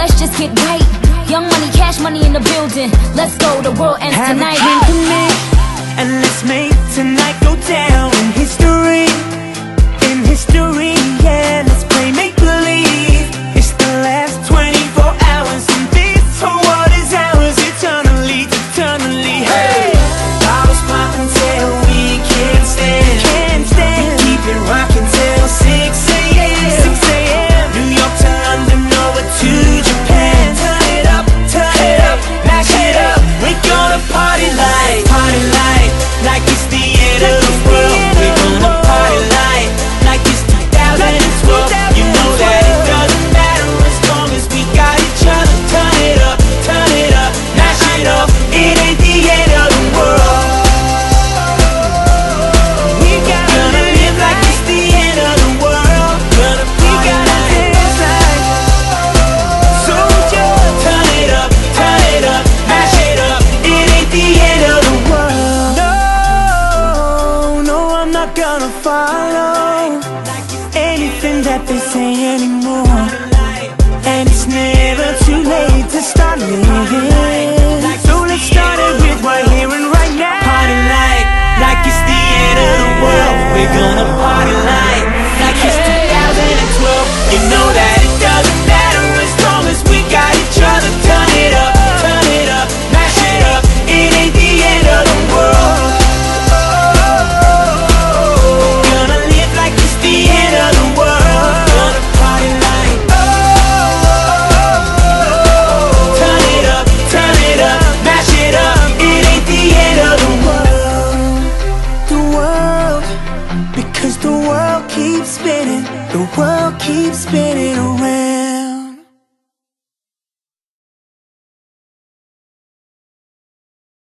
let's just get right. Young money, cash money in the building. Let's go, the world ends tonight. Have a drink with me, and let's make tonight go down in history, yeah.